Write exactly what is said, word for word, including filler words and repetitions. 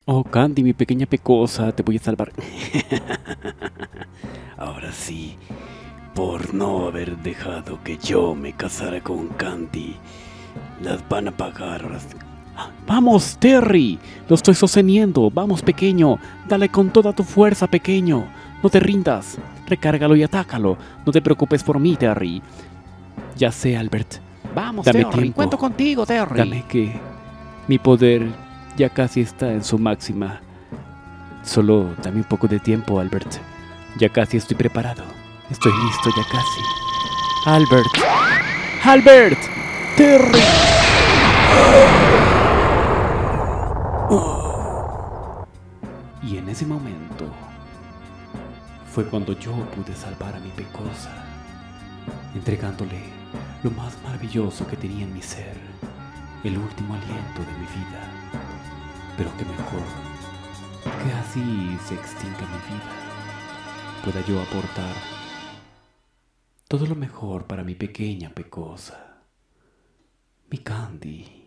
Oh, Candy, mi pequeña pecosa, te voy a salvar. Ahora sí, por no haber dejado que yo me casara con Candy, las van a pagar ahora sí. ¡Vamos, Terry! Lo estoy sosteniendo. ¡Vamos, pequeño! Dale con toda tu fuerza, pequeño. No te rindas. Recárgalo y atácalo. No te preocupes por mí, Terry. Ya sé, Albert. Vamos, Dame Terry, tiempo. cuento contigo, Terry. Dame que mi poder ya casi está en su máxima. Solo dame un poco de tiempo, Albert. Ya casi estoy preparado. Estoy listo ya casi. Albert. ¡Albert! ¡Terry! Y en ese momento fue cuando yo pude salvar a mi pecosa, entregándole lo más maravilloso que tenía en mi ser, el último aliento de mi vida. Pero que mejor que así se extinga mi vida, pueda yo aportar todo lo mejor para mi pequeña pecosa, mi Candy.